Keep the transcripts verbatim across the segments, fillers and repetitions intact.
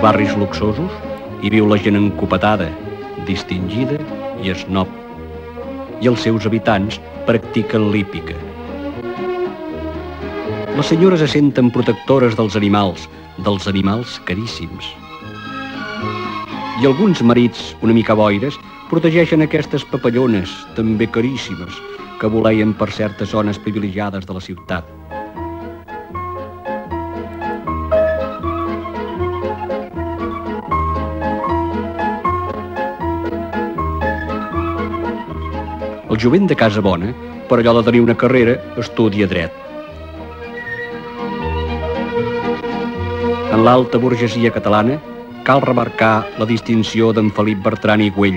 barris luxosos hi viu la gent encopetada, distingida i esnob, i els seus habitants practiquen l'hípica. Les senyores se senten protectores dels animals, dels animals caríssims. I alguns marits, una mica boires, protegeixen aquestes papallones, també caríssimes, que voleien per certes zones privilegiades de la ciutat. El jovent de casa bona, per allò de tenir una carrera, estudia dret. En l'alta burgesia catalana cal remarcar la distinció d'en Felip Bertran i Güell.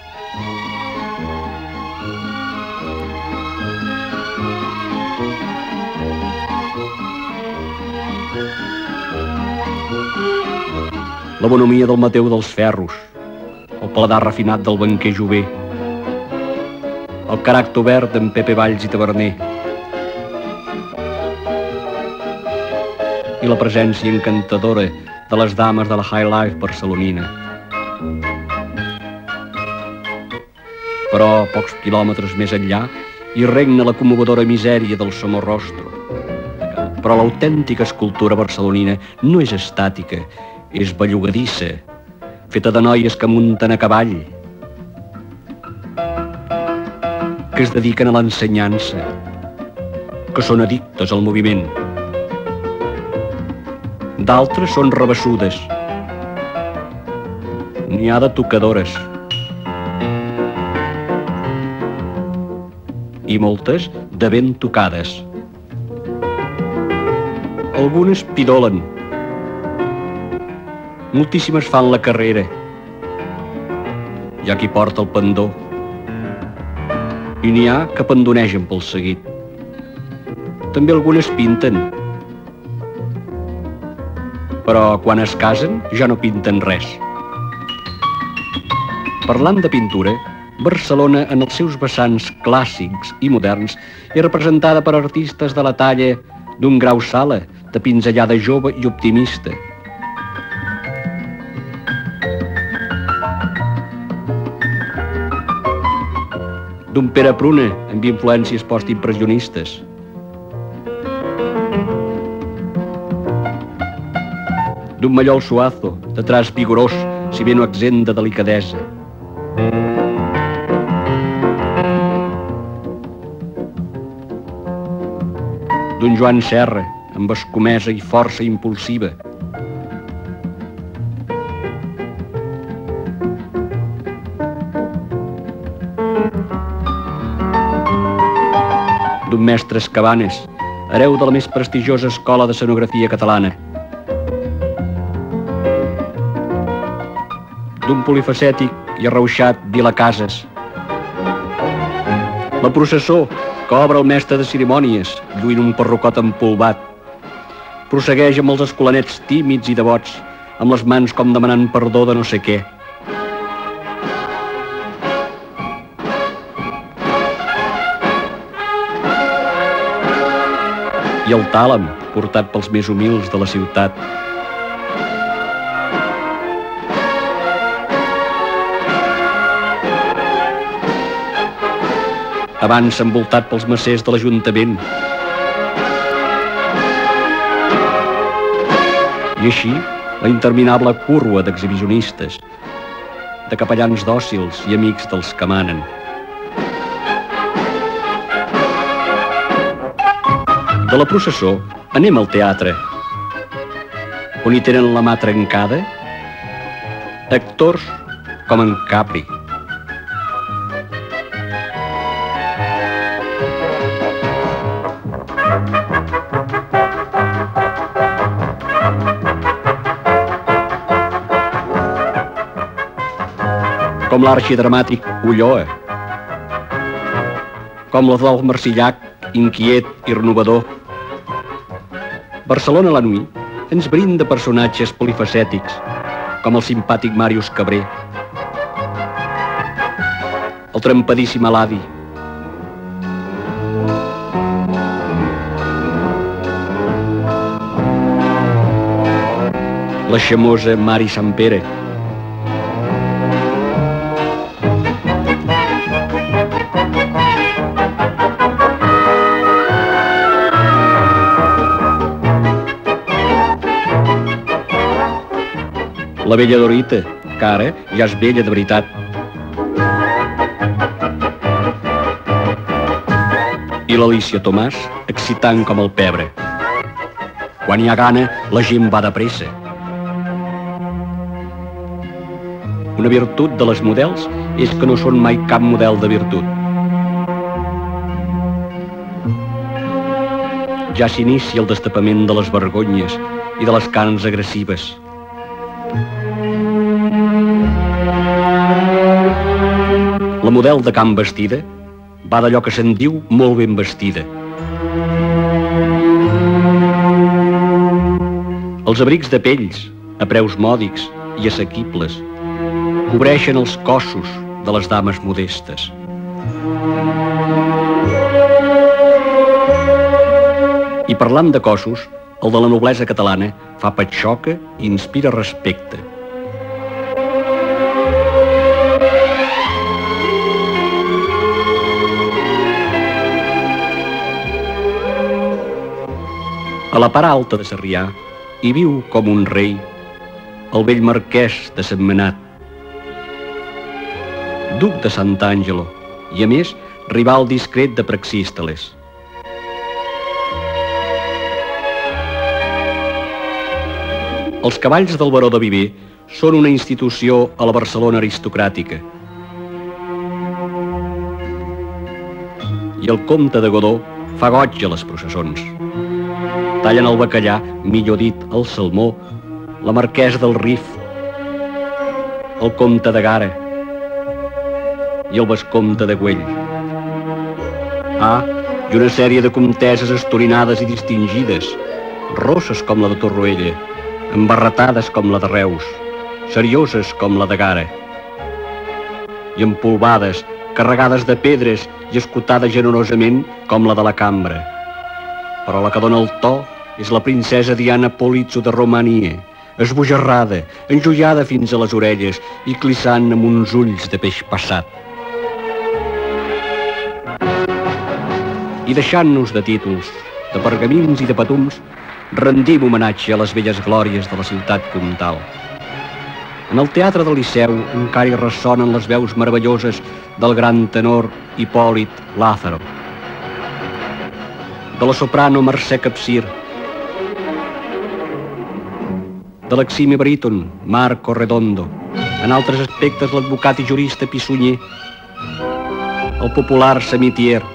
La bonomia del Mateu dels Ferros, el paladar refinat del banquer Jover, el caràcter obert d'en Pepe Valls i Taverner i la presència encantadora de les dames de la high life barcelonina. Però a pocs quilòmetres més enllà hi regna la commovedora misèria del Somorrostro. Però l'autèntica escultura barcelonina no és estàtica, és bellugadissa, feta de noies que munten a cavall, que es dediquen a l'ensenyança, que són addictes al moviment. D'altres són rabassudes. N'hi ha de tocadores. I moltes de ben tocades. Algunes pidolen. Moltíssimes fan la carrera. Hi ha qui porta el pendó. I n'hi ha que pendonegen pel seguit. També algunes pinten. Però quan es casen ja no pinten res. Parlant de pintura, Barcelona en els seus vessants clàssics i moderns és representada per artistes de la talla d'un Grau Sala, de pinzellada jove i optimista. D'un Pere Pruna, amb influències postimpressionistes. D'un Mallol Suazo, de traç vigorós, si bé no exempt de delicadesa. D'un Joan Serra, amb escomesa i força impulsiva. D'un Mestre Cabanes, hereu de la més prestigiosa escola d'escenografia catalana. D'un polifacètic i arrauxat Vilacases. La processó que obre el mestre de cerimònies, lluint un perrucot empolvat. Prossegueix amb els escolanets tímids i devots, amb les mans com demanant perdó de no sé què. I el tàlam, portat pels més humils de la ciutat. Abans envoltat pels macers de l'Ajuntament. I així, la interminable curva d'exhibicionistes, de capellans dòcils i amics dels que manen. De la processó anem al teatre, on hi tenen la mà trencada actors com en Capri. Com l'arxidramàtic Ulloa, com l'Adolf Marsillac, inquiet i renovador. Barcelona a la nuit ens brinda personatges polifacètics, com el simpàtic Màrius Cabré, el trempadíssim Aladi, la xamosa Mari Sampere. La vella Dorita, que ara ja és vella de veritat. I l'Alícia Tomàs, excitant com el pebre. Quan hi ha gana, la gent va de pressa. Una virtut de les models és que no són mai cap model de virtut. Ja s'inicia el destapament de les vergonyes i de les carns agressives. La model de camp vestida va d'allò que se'n diu molt ben vestida. Els abrics de pells, a preus mòdics i assequibles, cobreixen els cossos de les dames modestes. I parlant de cossos, el de la noblesa catalana fa patxoca i inspira respecte. A la part alta de Sarrià hi viu com un rei el vell marquès de Sentmenat, duc de Sant'Angelo i, a més, rival discret de Praxísteles. Els cavalls del baró de Viver són una institució a la Barcelona aristocràtica. I el comte de Godó fa goig a les processons. Tallen el bacallà, millor dit, el salmó, la marquesa del Rif, el comte de Gara i el vescomte de Güell. Ah, i una sèrie de comteses estorinades i distingides, rosses com la de Torroella, embarretades com la de Reus, serioses com la de Gara, i empolvades, carregades de pedres i escotades generosament com la de la Cambra. Però la que dona el to és la princesa Diana Polizzo de Romania, esbojarrada, enjoiada fins a les orelles i clissant amb uns ulls de peix passat. I deixant-nos de títols, de pergamins i de patums, rendim homenatge a les velles glòries de la ciutat comtal. En el Teatre del Liceu encara hi ressonen les veus meravelloses del gran tenor Hipòlit Lázaro, de la soprano Mercè Capsir, de l'eximi baríton Marco Redondo, en altres aspectes l'advocat i jurista Pissunyer, el popular Samitier,